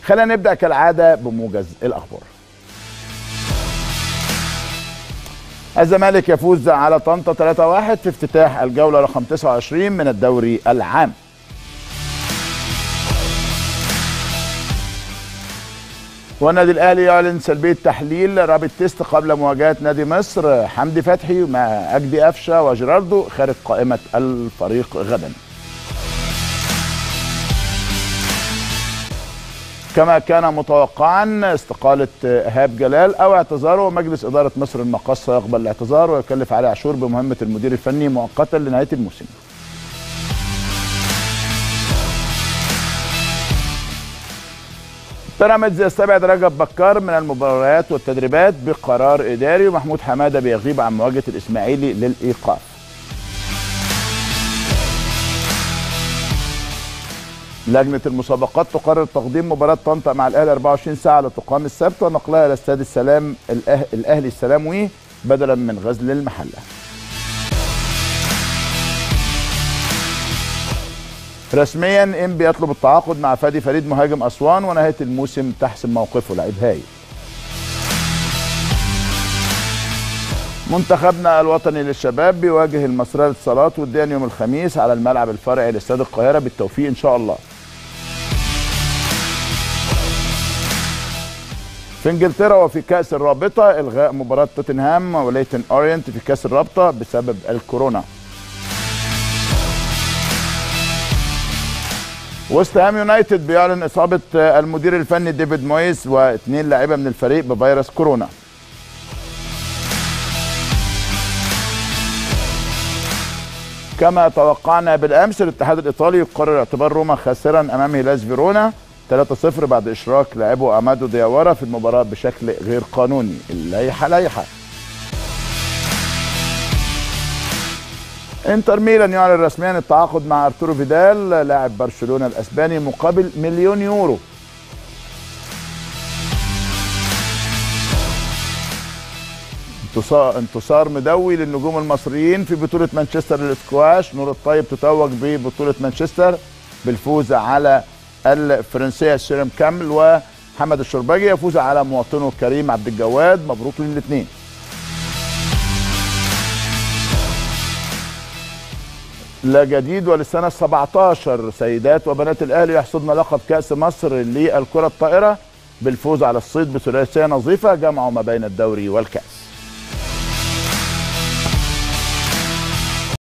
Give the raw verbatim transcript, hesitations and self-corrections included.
خلينا نبدأ كالعادة بموجز الأخبار. الزمالك يفوز على طنطا ثلاثة واحد في افتتاح الجولة رقم تسعة وعشرين من الدوري العام. والنادي الأهلي يعلن سلبية تحليل رابط تيست قبل مواجهة نادي مصر. حمدي فتحي مع أجدي قفشة وجيراردو خارج قائمة الفريق غدا. كما كان متوقعا استقالة إيهاب جلال أو اعتذاره، مجلس إدارة مصر المقاصة يقبل الاعتذار ويكلف علي عاشور بمهمة المدير الفني مؤقتا لنهاية الموسم. بيراميدز يستبعد رجب بكار من المباريات والتدريبات بقرار إداري، ومحمود حمادة بيغيب عن مواجهة الإسماعيلي للإيقاف. لجنة المسابقات تقرر تقديم مباراة طنطا مع الأهلي أربعة وعشرين ساعة لتقام السبت ونقلها إلى استاد السلام الأهلي السلاموي بدلا من غزل المحلة. رسميا إنبي يطلب التعاقد مع فادي فريد مهاجم أسوان ونهاية الموسم تحسم موقفه لعيب هايل. منتخبنا الوطني للشباب بيواجه المصرية للاتصالات وديا يوم الخميس على الملعب الفرعي لاستاد القاهرة، بالتوفيق إن شاء الله. في انجلترا وفي كأس الرابطة إلغاء مباراة توتنهام وليتن أورينت في كأس الرابطة بسبب الكورونا. وست هام يونايتد بيعلن إصابة المدير الفني ديفيد مويس واثنين لاعيبة من الفريق بفيروس كورونا. كما توقعنا بالأمس الاتحاد الإيطالي يقرر اعتبار روما خاسرا أمام هيلاس فيرونا ثلاثة صفر بعد إشراك لاعبه أمادو دياورا في المباراة بشكل غير قانوني. اللائحة لائحة. انتر ميلان يعلن رسميا التعاقد مع ارتورو فيدال لاعب برشلونة الاسباني مقابل مليون يورو. انتصار مدوي للنجوم المصريين في بطولة مانشستر للاسكواش. نور الطيب تتوج ببطولة مانشستر بالفوز على الفرنسية سيرم كامل، ومحمد الشرباجي يفوز على مواطنه كريم عبد الجواد. مبروك للاثنين. لا جديد وللسنة السابعة عشر سيدات وبنات الأهلي يحصدن لقب كأس مصر للكرة الطائرة بالفوز على الصيد بثلاثية نظيفة جمعوا ما بين الدوري والكأس.